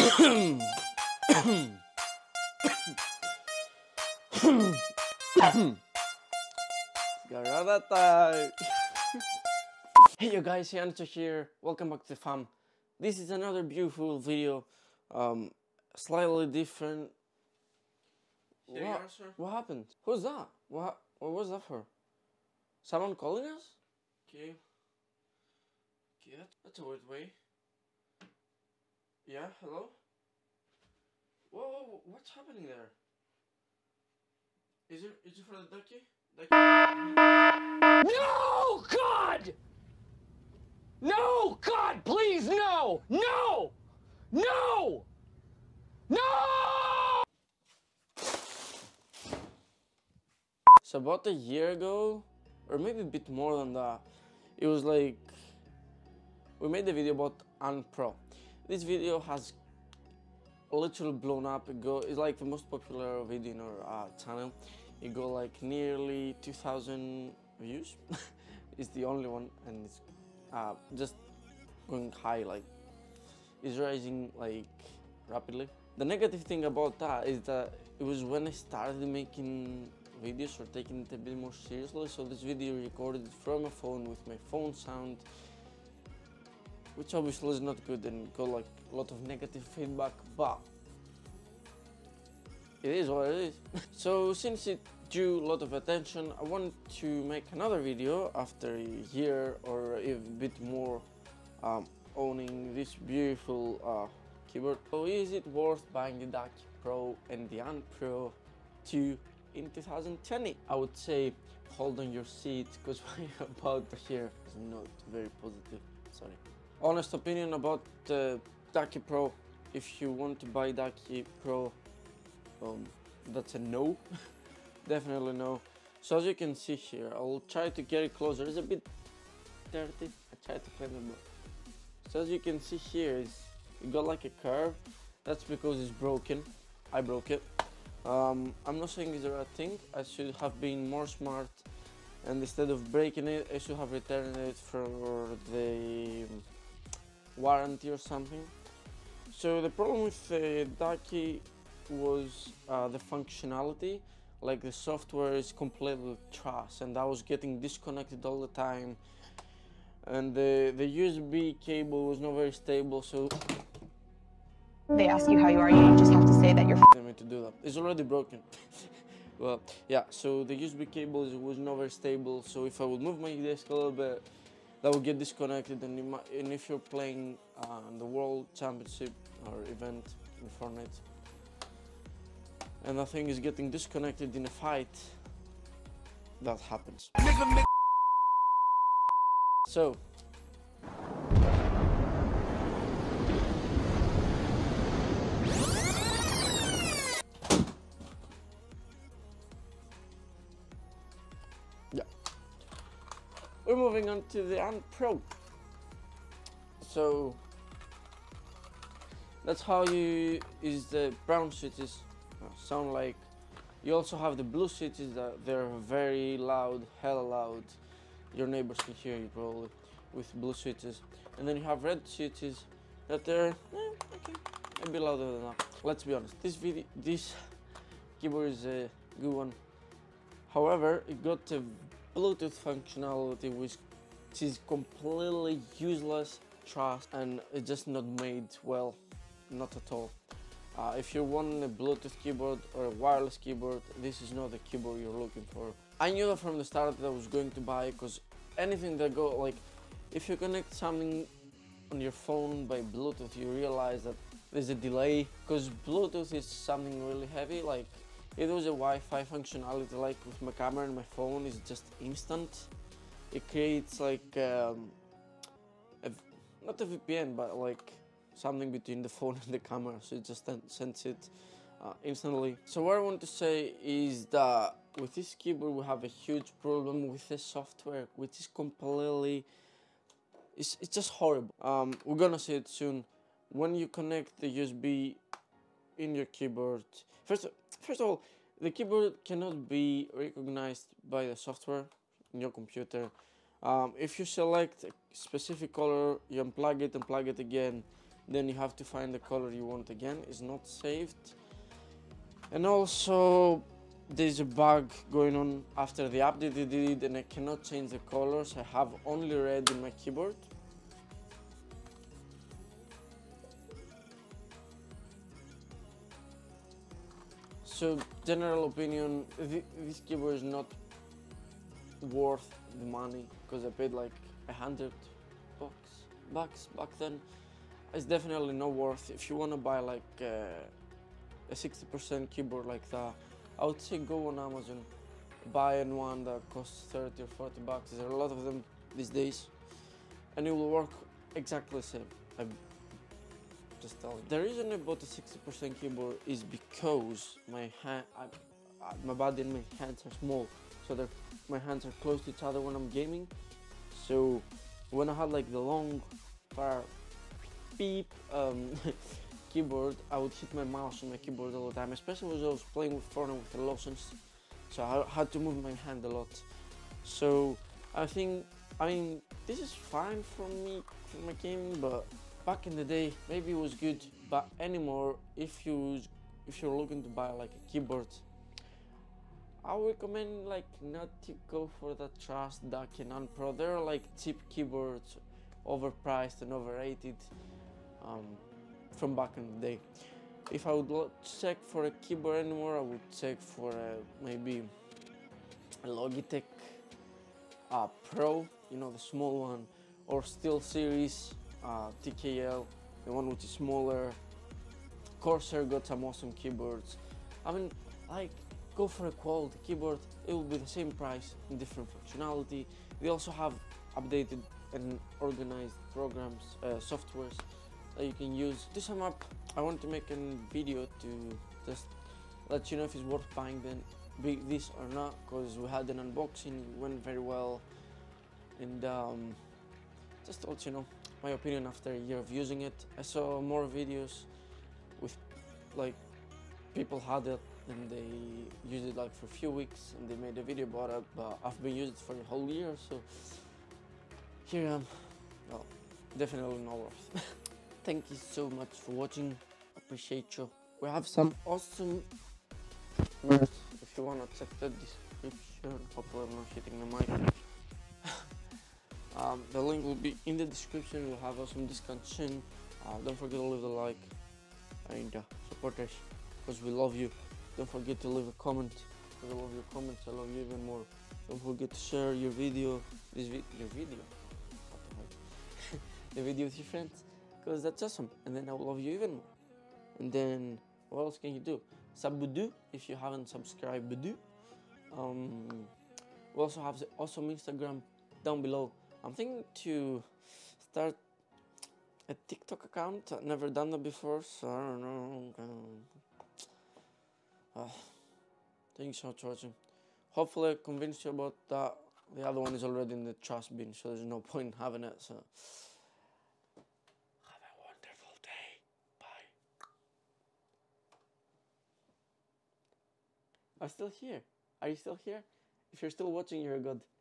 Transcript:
Garata. Hey you guys, Anto here. Welcome back to the fam. This is another beautiful video. Slightly different. What happened? Who's that? What was that for? Someone calling us? Okay, that's a weird way. Yeah, hello? Whoa, what's happening there? Is it for the ducky? No, God! No, God, please, no! No! No! No! So about a year ago, or maybe a bit more than that, it was like, we made a video about Unpro. This video has literally blown up. It's like the most popular video in our channel. It got like nearly 2,000 views. It's the only one, and it's just going high, like it's rising like rapidly. The negative thing about that is that it was when I started making videos or taking it a bit more seriously. So this video recorded from a phone with my phone sound, which obviously is not good and got like a lot of negative feedback, but it is what it is. So since it drew a lot of attention, I wanted to make another video after a year or a bit more owning this beautiful keyboard. So is it worth buying the Ducky Pro and the Unpro 2 in 2020? I would say hold on your seat, because what you're about to hear is not very positive. Sorry. Honest opinion about the Ducky Pro: if you want to buy Ducky Pro, that's a no. Definitely no. So as you can see here, I'll try to get it closer. It's a bit dirty. I tried to clean it up. So as you can see here, it got like a curve. That's because it's broken. I broke it. I'm not saying it's the right thing. I should have been more smart, and instead of breaking it, I should have returned it for the warranty or something. So the problem with the Ducky was the functionality. Like the software is completely trash, and I was getting disconnected all the time, and the USB cable was not very stable. So they ask you how you are, you just have to say that you're me to do that. It's already broken. Well, yeah, so the USB cable was not very stable, so if I would move my desk a little bit, that would get disconnected. And if you're playing the World Championship or event in Fortnite, and that thing is getting disconnected in a fight, that happens. So yeah, we're moving on to the Unpro. So that's how you use the brown switches. Sound like. You also have the blue switches that they're very loud, hella loud. Your neighbors can hear you probably with blue switches. And then you have red switches that they're okay, a bit louder than that. Let's be honest, this keyboard is a good one. However, it got a Bluetooth functionality which is completely useless, trash, and it's just not made well, not at all. If you want a Bluetooth keyboard or a wireless keyboard, this is not the keyboard you're looking for. I knew that from the start that I was going to buy, because anything that like, if you connect something on your phone by Bluetooth, you realize that there's a delay, because Bluetooth is something really heavy. Like, if there was a Wi-Fi functionality like with my camera and my phone, is just instant. It creates like, not a VPN, but like something between the phone and the camera, so it just sends it instantly. So what I want to say is that with this keyboard we have a huge problem with the software, which is completely, it's just horrible. We're gonna see it soon. When you connect the USB in your keyboard, first of all, the keyboard cannot be recognized by the software in your computer. If you select a specific color, you unplug it again, then you have to find the color you want again. It's not saved. And also there's a bug going on after the update they did, and I cannot change the colors. I have only red in my keyboard. So general opinion, this keyboard is not worth the money, because I paid like $100 back then. It's definitely not worth. If you want to buy like a 60% keyboard like that, I would say go on Amazon, buy one that costs 30 or 40 bucks. There are a lot of them these days, and it will work exactly the same. I just tell you. The reason I bought a 60% keyboard is because my body and my hands are small, so my hands are close to each other when I'm gaming. So when I had like the long far beep keyboard, I would hit my mouse on my keyboard all the time, especially when I was playing with Fortnite with the lotions, so I had to move my hand a lot. So I mean this is fine for me for my gaming, but back in the day maybe it was good, but anymore, if you're looking to buy like a keyboard, I would recommend like not to go for the Trust Dakenan Pro. They're like cheap keyboards, overpriced and overrated, from back in the day. If I would check for a keyboard anymore, I would check for maybe a Logitech Pro, you know, the small one, or SteelSeries TKL, the one which is smaller. Corsair got some awesome keyboards. I mean, like, go for a quality keyboard. It will be the same price and different functionality. They also have updated and organized programs, softwares that you can use. To sum up, I want to make a video to just let you know if it's worth buying this or not, because we had an unboxing, it went very well, and just to let you know my opinion after a year of using it. I saw more videos with like people had it and they used it like for a few weeks and they made a video about it, but I've been using it for a whole year, so here I am. Well, definitely not worth. Thank you so much for watching, appreciate you. We have some awesome merch if you want to check the description. Hopefully I'm not hitting the mic. The link will be in the description. We'll have awesome discounts soon. Don't forget to leave a like and support us, because we love you. Don't forget to leave a comment, because I love your comments. I love you even more. Don't forget to share your video, the video with your friends, because that's awesome, and then I will love you even more. And then what else can you do? Sub-do if you haven't subscribed. We also have the awesome Instagram down below. I'm thinking to start a TikTok account. I've never done that before, so I don't know. Thanks so much for watching. Hopefully I convinced you about that. The other one is already in the trash bin, so there's no point in having it. So have a wonderful day. Bye. I'm still here. Are you still here? If you're still watching, you're good.